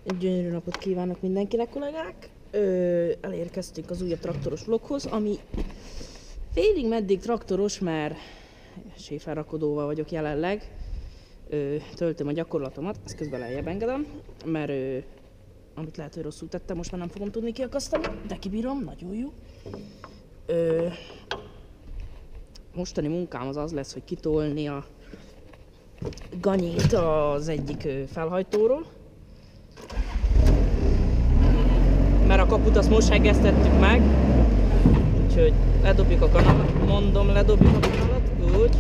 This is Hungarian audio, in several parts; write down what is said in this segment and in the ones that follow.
Gyönyörű napot kívánok mindenkinek, kollégák! Elérkeztünk az újabb traktoros vloghoz, ami félig meddig traktoros, mert séfelrakodóval vagyok jelenleg. Töltöm a gyakorlatomat, ezt közben lejjebb engedem, mert amit lehet, hogy rosszul tettem, most már nem fogom tudni kiakasztani, de kibírom, nagyon jó. Mostani munkám az lesz, hogy kitolni a ganyét az egyik felhajtóról. Mert a kaput azt most hegesztettük meg, úgyhogy ledobjuk a kanalat, ledobjuk a kanalat, úgy.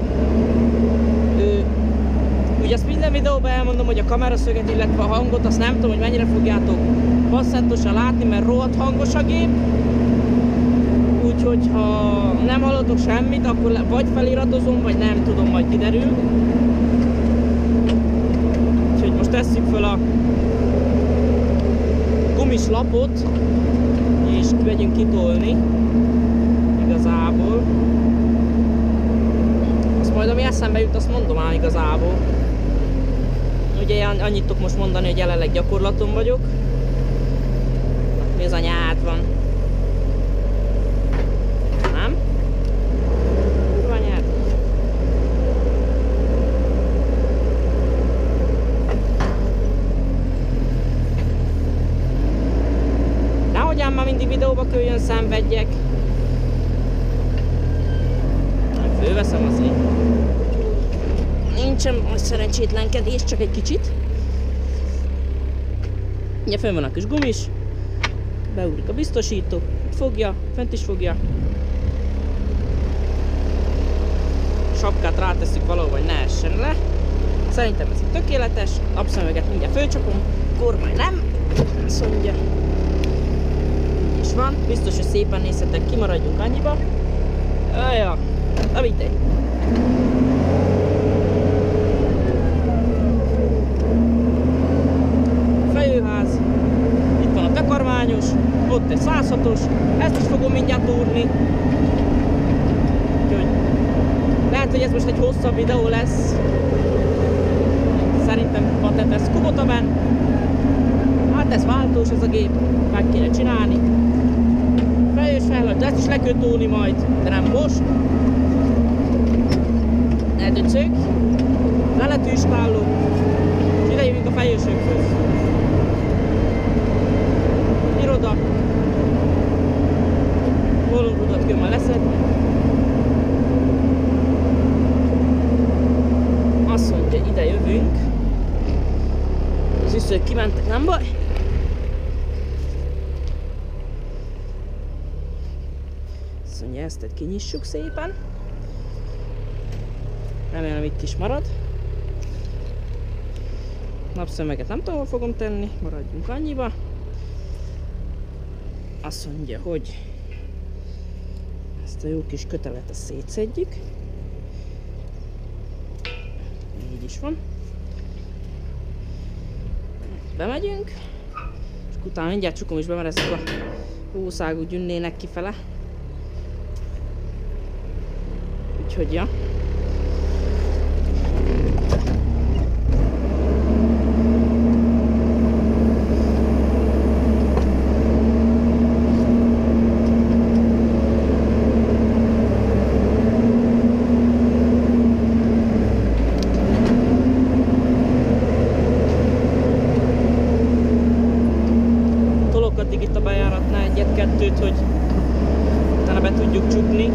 Ugye azt minden videóban elmondom, hogy a kameraszöget, illetve a hangot, azt nem tudom, hogy mennyire fogjátok passzettosan látni, mert rohadt hangos a gép. Úgyhogy ha nem hallotok semmit, akkor vagy feliratozom, vagy nem tudom, majd kiderül. Úgyhogy most tesszük föl a gumis lapot, és megyünk kitolni igazából. Azt majd ami eszembe jut, azt mondom ám igazából. Ugye annyit tudok most mondani, hogy jelenleg gyakorlaton vagyok. Mi az a nyád van? Nem? Kurva nyád. Nehogyan már mindig videóba köljön, szenvedjek. Fölveszem azért. Nincsen szerencsétlenkedés, csak egy kicsit. Ugye fönn van a kis gumis. Beugrik a biztosító. Itt fogja, fent is fogja. Sapkát rátesszük valahol, hogy ne essen le. Szerintem ez itt tökéletes. Napszemüveget mindjárt fölcsapom. Kormány nem. Azt mondja. Így is van. Biztos, hogy szépen nézhetek, kimaradjunk annyiba. Ajja. Na mindegy. Fejőház. Itt van a takarmányos. Ott egy 106-os. Ezt is fogom mindjárt úrni. Úgyhogy lehet, hogy ez most egy hosszabb videó lesz. Szerintem patent Kubota benn. Hát ez váltós ez a gép. Meg kéne csinálni. Fejős felhajtó. Ezt is le kell tolni majd. De nem most. Eldöcög, leletűstálló, és ide jövünk a fejősökhöz. Iroda, bolondrudat kell majd leszedni. Azt mondja, ide jövünk. Az üszők kimentek, nem baj. Azt mondja, ezt kinyissuk szépen. Remélem itt is marad. Napszöveget nem tudom, hol fogom tenni, maradjunk annyiba. Azt mondja, hogy ezt a jó kis kötelet ezt szétszedjük. Így is van. Bemegyünk, és utána mindjárt csukom is be, mert ezek a hószágú gyűnnének kifele. Úgyhogy ja. Itt a bejáratnál egyet-kettőt, hogy utána be tudjuk csukni.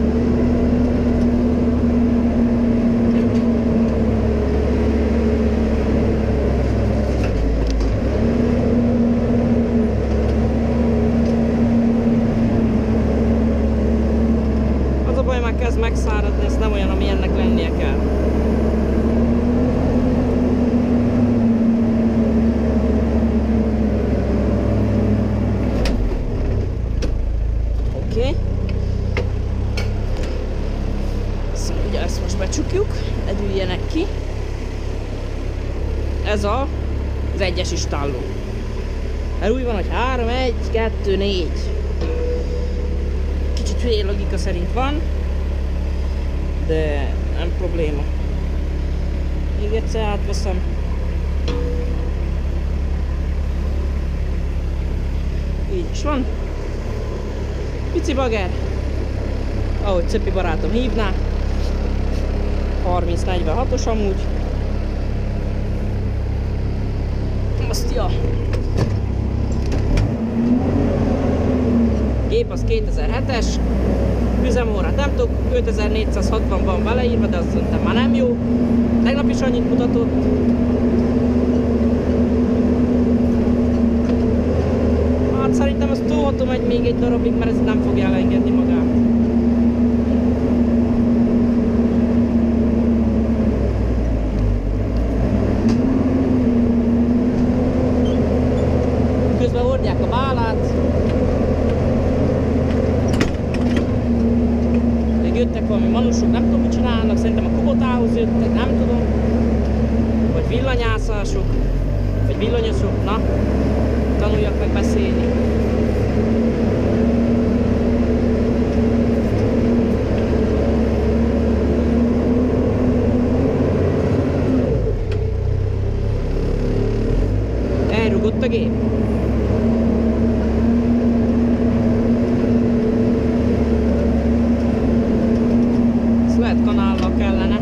Az a baj, már kezd megszáradni, ez nem olyan, ami ennek lennie kell. Ezt most becsukjuk, edüljenek ki. Ez az egyes istálló. Mert úgy van, hogy 3, 1, 2, 4. Kicsit hülye logika szerint van, de nem probléma. Még egyszer átveszem. És van pici bager, ahogy Cöpi barátom hívná, 30-46-os amúgy. Azt ja. Gép az 2007-es, üzemórát nem tudok, 5460 van beleírva, de azt szerintem már nem jó. Tegnap is annyit mutatott. Hát szerintem azt tolhatom még egy darabig, mert ez nem fogja elengedni magát. Közben hordják a bálát. Még jöttek valami manusok, nem tudom mit csinálnak, szerintem a Kubotához jöttek, nem tudom. Vagy villanyászások, vagy villanyosok, na, tanuljak meg beszélni. Elrugott a gép. Ezt lehet kanállal kellene.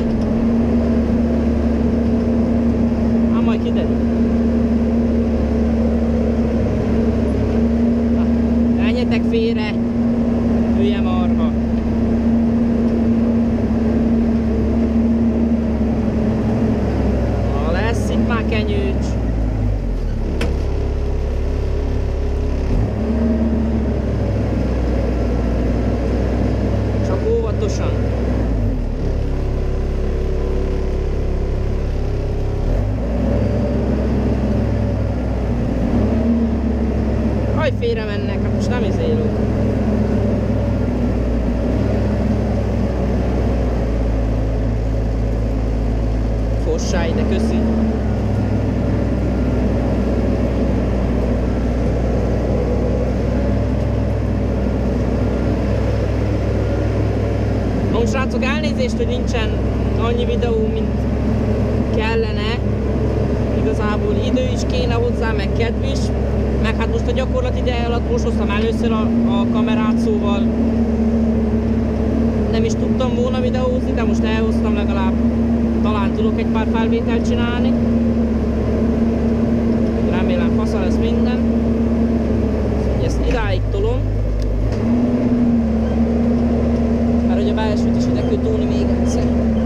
Ám majd kiderül. Menjetek félre, hülye marha. Lesz itt már kenyőcs. Csak óvatosan. Haj, félre mennek, hát most nem izélünk. Fossá ide, köszi. No, srácok, elnézést, hogy nincsen annyi videó, mint kellene. Igazából idő is kéne hozzá, meg kedv is. Meg hát most a gyakorlati ideje alatt most hoztam először a kamerát, szóval nem is tudtam volna videózni, de most elhoztam, legalább talán tudok egy pár felvételt csinálni. Remélem fasza lesz minden. Ezt idáig tolom. Mert hogy a belsőt is ide kell tolni még egyszer.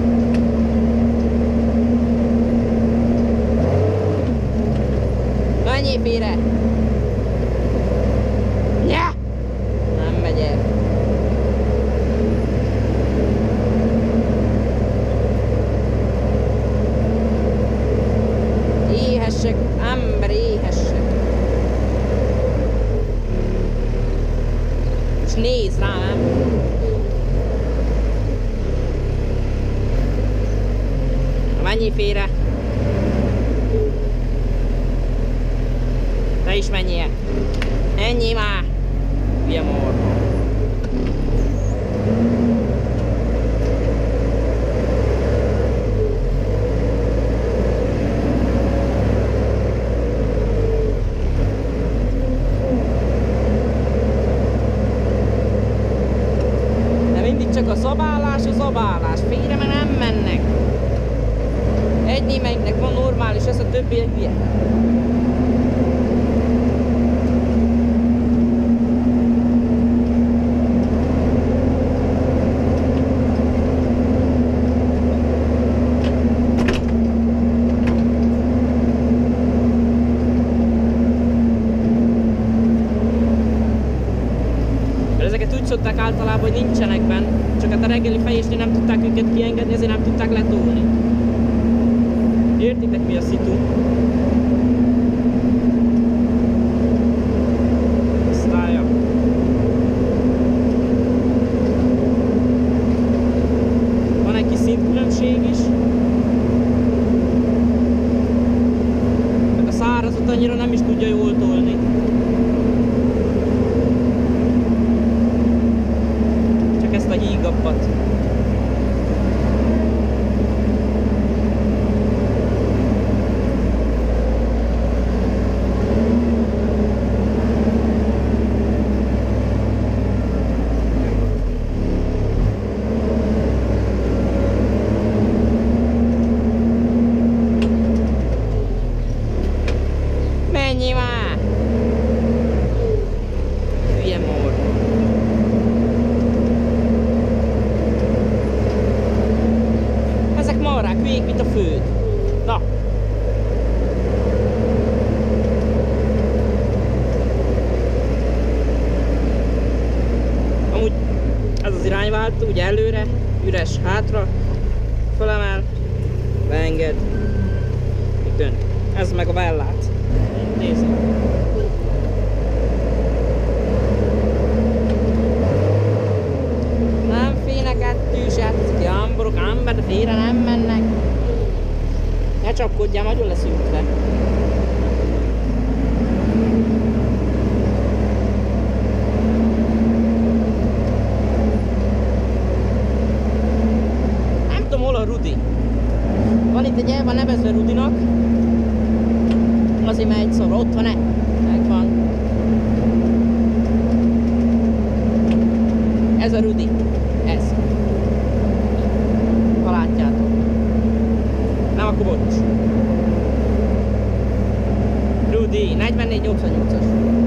Menjél félre! Ja! Nem megyek. Éhessek, ember, éhessek. Most nézd rám! Menjél félre! Te is menjél! Ennyi már! Hülye morha! De mindig csak a zabálás, félre, mert nem mennek! Egy némelyiknek van normális, ez a többiek hülye. Ezeket úgy szokták általában, hogy nincsenek benn, csak hát a reggeli fejésnél nem tudták őket kiengedni, ezért nem tudták letolni. Értitek, mi a szitu? Osztálya. Van egy kis szintkülönbség is. Meg a szárazat annyira nem is tudja jól tolni. Csak ezt a hígabbat. zöld. Na. Amúgy ez az irányváltó, ugye előre, üres hátra, felemel, beenged, dönt. Ez meg a vellát. Nézzük. Nem félnek ettől, hát ezek a hamburok, ember, de félre nem mennek. Ne csapkodjál, nagyon lesz ütre. Nem tudom, hol a Rudi. Van itt egy el van nevezve Rudinak. Azért már egy szobra, ott van-e? Megvan. Ez a Rudi. Ez. Ha látjátok. Nem, akkor bocs. Rudi, 4488-as.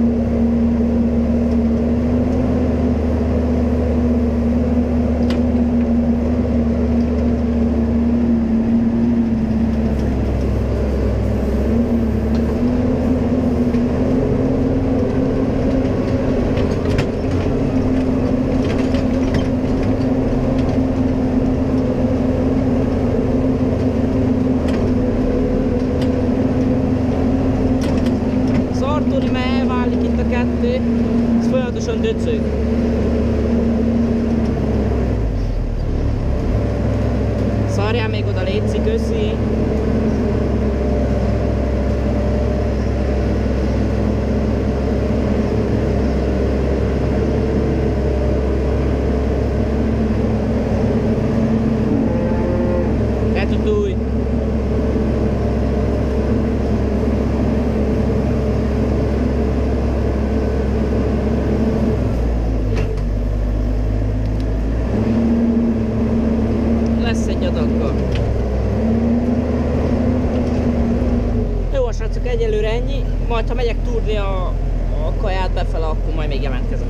Szartoni, mert elválik itt a kettő, ez folyamatosan döcög. Szarjál még oda, létszik, köszi. Betudulj! Lesz egy adaggal. Jó, a srácok, egyelőre ennyi. Majd ha megyek túrni a kaját befele, akkor majd még jelentkezem.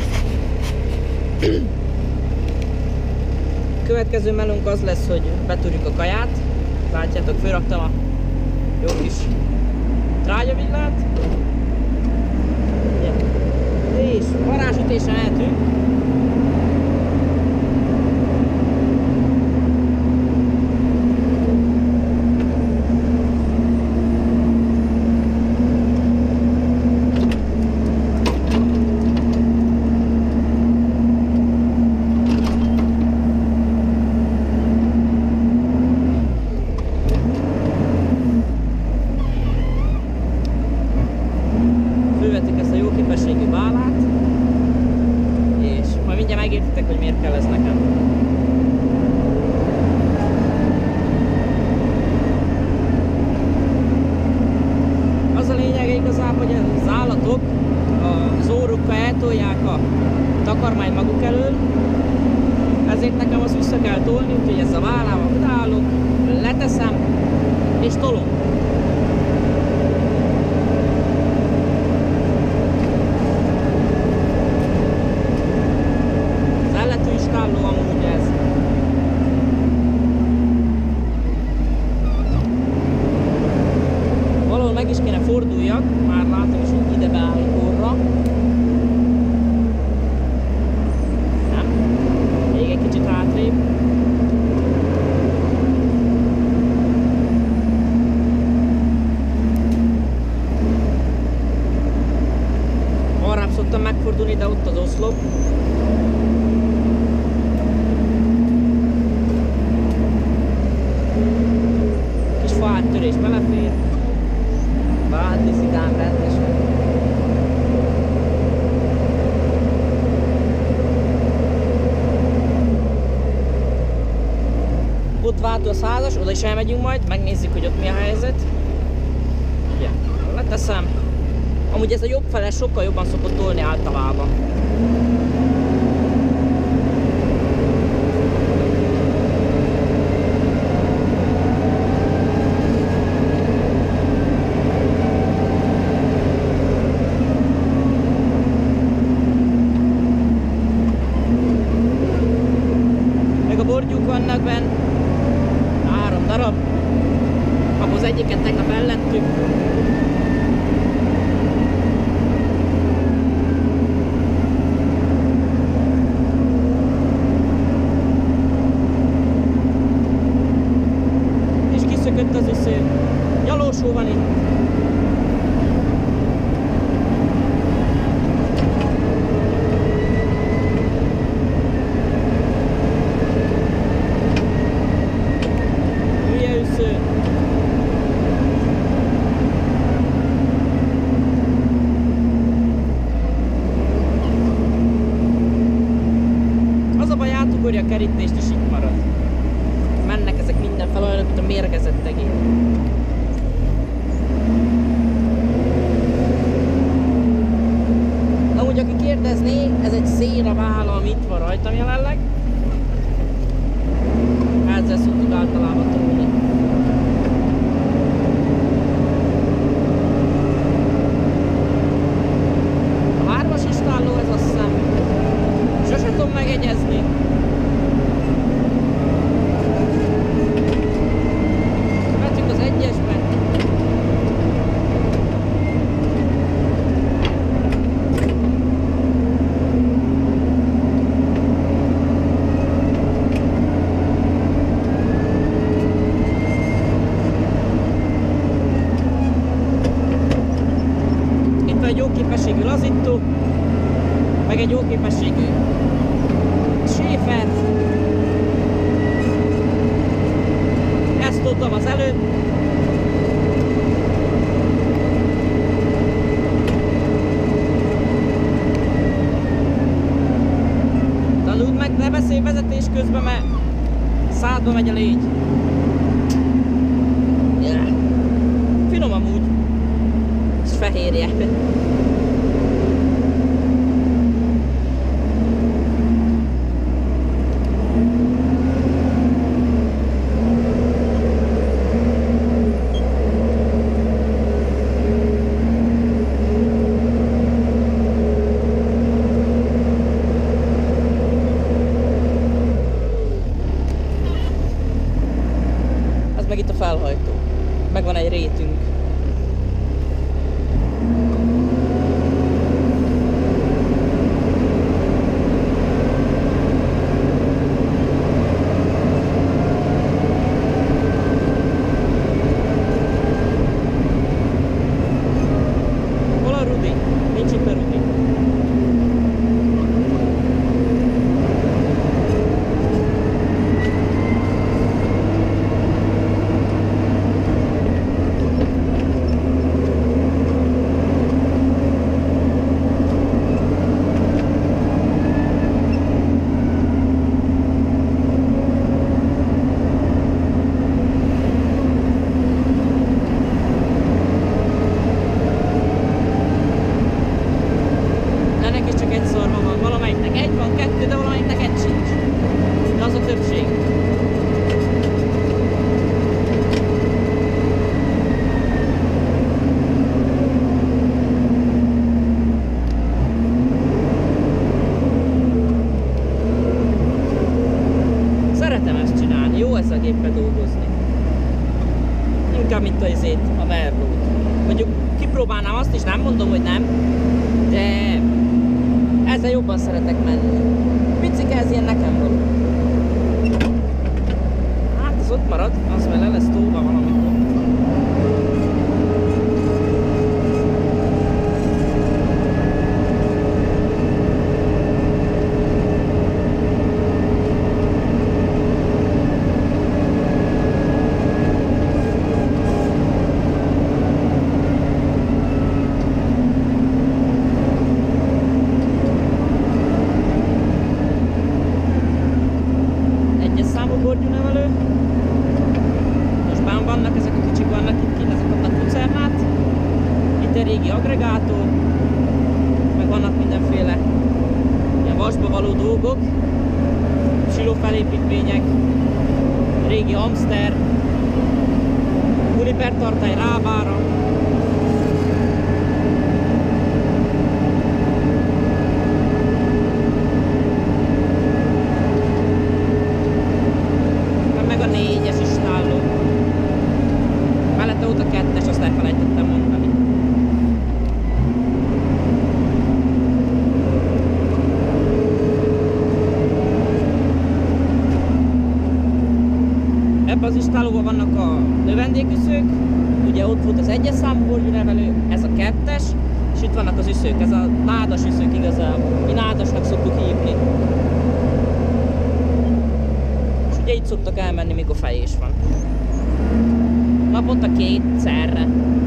Következő melónk az lesz, hogy betúrjuk a kaját. Látjátok, fölraktam a jó kis trágyavillát. És varázsütésen eltűnt. Fölvettük ezt a jó képességű bálát, és majd mindjárt megértitek, hogy miért kell ez nekem. Az a lényege igazából, hogy az állatok az órukkal eltolják a takarmányt maguk elől, ezért nekem azt vissza kell tolni, úgyhogy ez a vállával odaállok, leteszem és tolom. Stálló amúgy ez. Valahol meg is kéne forduljak, már látom is, hogy ide beállok orra. Nem? Még egy kicsit hátrébb. Arrább szoktam megfordulni, de ott az oszlop. Áttörés belefér, beátviszik ám rendesen. Ott váltó a 100-as, oda is elmegyünk majd, megnézzük, hogy ott mi a helyzet. Ugye, leteszem. Amúgy ez a jobb fele sokkal jobban szokott tolni általában. Vannak benne 3 darab. darab. Akkor az egyiket tegnap ellettük. És kiszökött az üsző. Gyalósó van itt. A kerítést is itt marad. Mennek ezek mindenfel olyanok, mint a mérgezett egér. Amúgy aki kérdezné, ez egy széna vála, ami itt van rajtam jelenleg. Ezzel szoktuk általában tolni. A 3-as istálló ez azt hiszem. Sose tudom megegyezni. Vettük az 1-esbe. Itt van egy jó képességű lazító, meg egy jó képességű Schaefer. Ezt tudtam az előbb. Tanuld meg, ne beszélj vezetés közben, mert szádba megy a légy. Yeah. Finom amúgy. És fehérje. Meg itt a felhajtó. Meg van egy rétünk. Hol a Rudi? Nincs itt a Rudi. Valamelyiknek egy van, kettő, de valamelyiknek egy sincs. De az a többség. Szeretem ezt csinálni, jó ezzel a géppel dolgozni. Inkább mint a Merlót. Mondjuk kipróbálnám azt is, nem mondom, hogy nem, de ezzel jobban szeretek menni. Picike, ez ilyen nekem való. Hát az ott marad, az már le lesz tolva valamikor. Gordionevelő. Most már vannak ezek a kicsik, vannak itt kint, ezek a Lucernát. Itt egy régi aggregátor, meg vannak mindenféle ilyen vasba való dolgok, silófelépítvények, régi Amster, Uniper tartály rábára. Meg a 4-es is nálunk. vendégüszők, ugye ott volt az 1-es számú borgyűnevelő, ez a 2-es, és itt vannak az üszők, ez a nádas üszők igazából, mi nádasnak szoktuk hívni. És ugye itt szoktak elmenni, mikor fejés van. Naponta 2-szerre.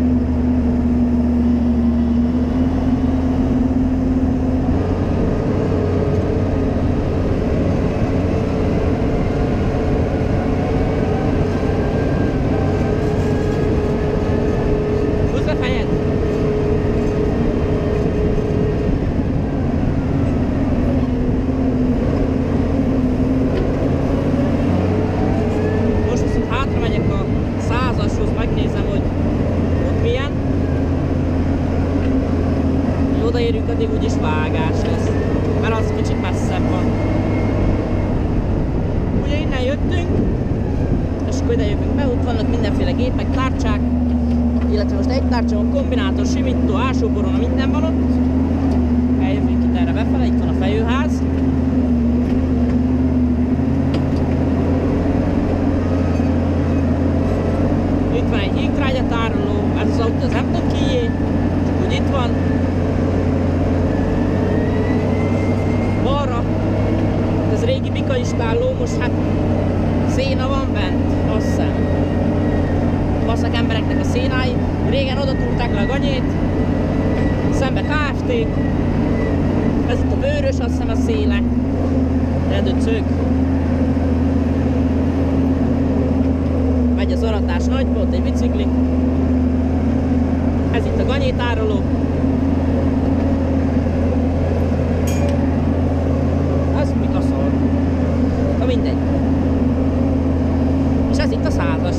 Odaérünk, addig úgyis vágás lesz, mert az kicsit messzebb van. Ugye innen jöttünk, és akkor ide jövünk be, ott vannak mindenféle gépek, tárcsák, illetve most egy tárcsa van, kombinátor, simító, ásóborona, minden van ott. Eljövünk itt erre befele, itt van a fejőház. Itt van egy jégtrágyatároló, ez az autó, az nem tudom kié, csak úgy itt van. Balra, ez régi bika istálló, most hát széna van bent, azt hiszem. Basszak embereknek a szénái, régen oda túrták le a ganyét, szembe Kft. Ez itt a bőrös, azt hiszem a széle, redőcök. Megy az aratás nagyba, ott egy bicikli. Ez itt a ganyétároló. Az mi kaszol? Na mindegy. És ez itt a 100-as.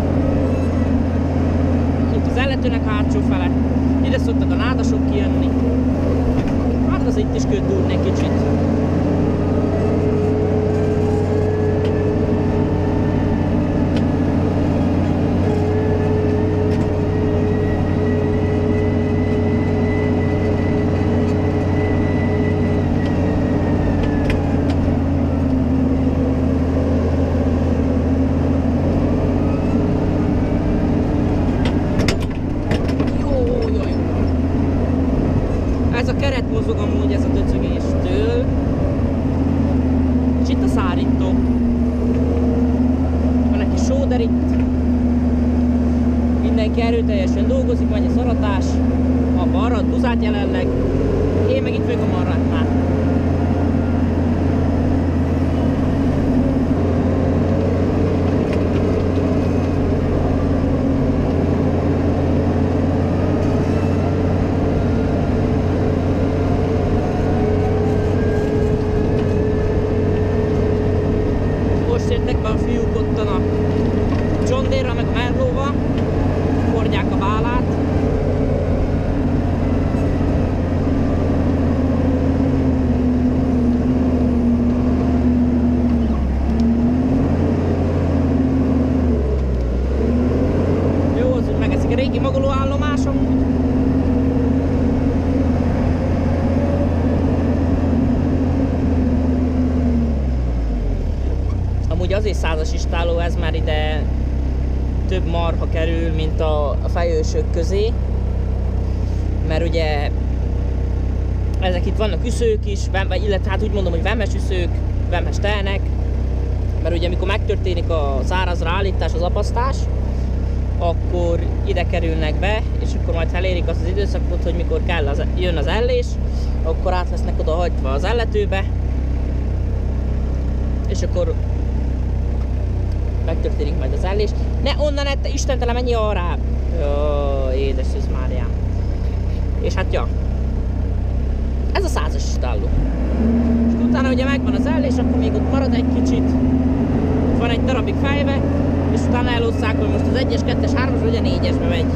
Itt az elletőnek hátsó fele. Ide szoktak a nádasok kijönni. Hát az itt is kell túrni egy kicsit. Ez a keret mozog amúgy, ez a döcögéstől. És itt a szárító. Van egy kis sóder itt. Mindenki erőteljesen dolgozik, vagy a szaratás. Abba arad buzát jelenleg. Én meg itt vagyok a marratnál. Értek be a fiúk ottan a John Deere-ra meg a Merlóval, hordják a bálát. Jó, az úgy megeszik a régi magolóállomás amúgy. Amúgy azért 100-as istálló ez, mert ide több marha kerül, mint a fejősök közé. Mert ugye ezek itt vannak üszők is, illetve hát úgy mondom, hogy vemes üszők, vemes telnek. Mert ugye amikor megtörténik a szárazra állítás, az apasztás, akkor ide kerülnek be, és akkor majd elérik azt az időszakot, hogy mikor kell jön az ellés, akkor át lesznek oda hagyva az elletőbe, és akkor megtörténik majd az ellés. Ne onnan ette, istentelen, mennyi arrább! Jó, édes Jézus Máriám. És hát ja, ez a 100-as istálló. És utána ugye megvan az ellés, akkor még ott marad egy kicsit. Van egy darabig fejve, és utána elosszák, hogy most az 1-es, 2-es, 3-as vagy a 4-esbe megy.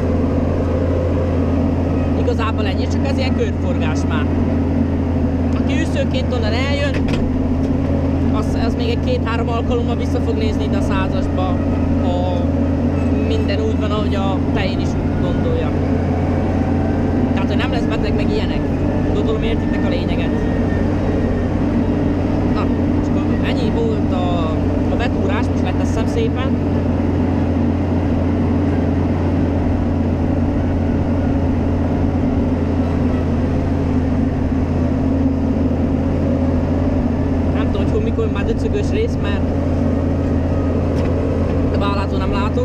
Igazából ennyi, csak ez ilyen körforgás már. Aki üszőként onnan eljön, az még egy 2-3 alkalommal vissza fog nézni ide a 100-asba, ha minden úgy van, ahogy a tején is gondolja. Tehát, hogy nem lesz beteg, meg ilyenek. Gondolom, értitek a lényeget. Na, és akkor ennyi volt a betúrás, most leteszem szépen. rész, mert a bálától nem látok.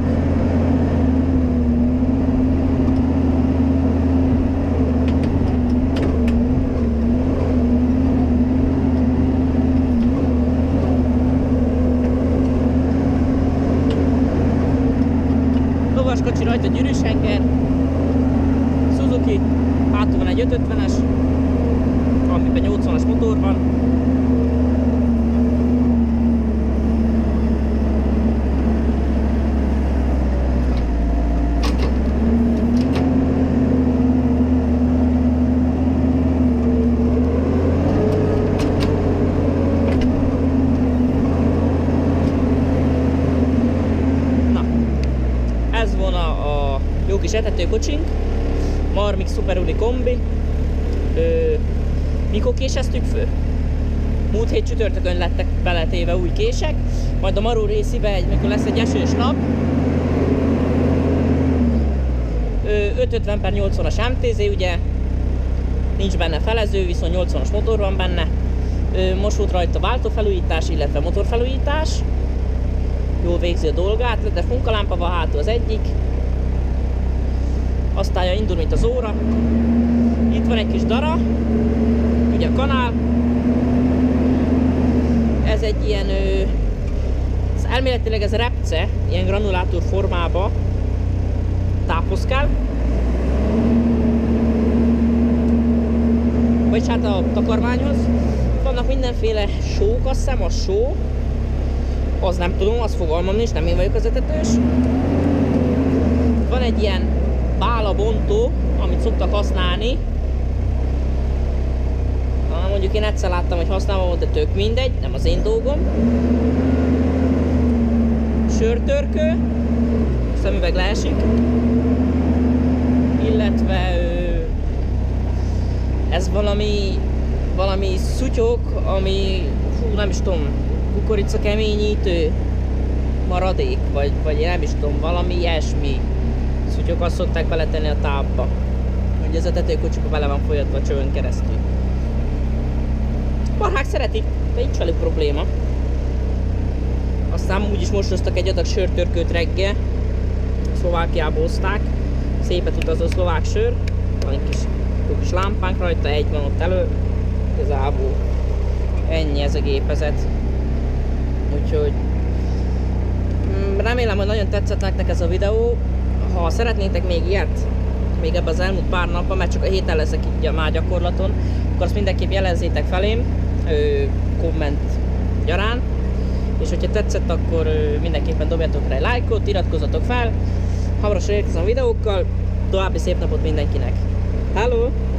Lovaskocsi rajta gyűrűshenger, Suzuki, hátul van egy 550-es, amiben 80-as motor van. Ez volna a jó kis etetőkocsink, Marmix Super Uni kombi. Mikor késeztük fő? Múlt hét csütörtökön lettek beletéve új kések, majd a Maró részébe, mikor lesz egy esős nap, 550/80-as MTZ, ugye nincs benne felező, viszont 80-as motor van benne. Most volt rajta váltófelújítás, illetve motorfelújítás. Jól végzi a dolgát, de funkalámpa van hátul az egyik. Aztán indul, mint az óra. Itt van egy kis dara, ugye a kanál. Ez egy ilyen, elméletileg ez repce, ilyen granulátor formába tápozkál. Vagyis hát a takarmányhoz. Vannak mindenféle sók, azt hiszem a só. Az nem tudom, az fogalmam nincs, nem én vagyok az etetős. Van egy ilyen bálabontó, amit szoktak használni. Mondjuk én egyszer láttam, hogy használva volt, de tök mindegy, nem az én dolgom. Sörtörkő, szemüveg leesik. Illetve ez valami szutyok, ami, nem is tudom, kukorica keményítő maradék, vagy nem is tudom, valami ilyesmi szutyok, azt szokták beletenni a tápba. Ugye az etetőkocsiba bele van folyatva a csövön keresztül. Marhák szeretik, de nincs velük probléma. Aztán úgyis most hoztak egy adag sörtörkőt reggel, Szlovákiából hozták, szépet utazó szlovák sör, van egy kis lámpánk rajta, egy van ott elő, igazából ennyi ez a gépezet. Úgyhogy remélem, hogy nagyon tetszett nektek ez a videó. Ha szeretnétek még ilyet, még ebben az elmúlt pár napban, mert csak a héten leszek így már gyakorlaton, akkor azt mindenképp jelezzétek felém komment gyarán. És hogyha tetszett, akkor mindenképpen dobjatok rá egy lájkot, iratkozzatok fel. Hamarosan érkezem a videókkal. További szép napot mindenkinek! Hello!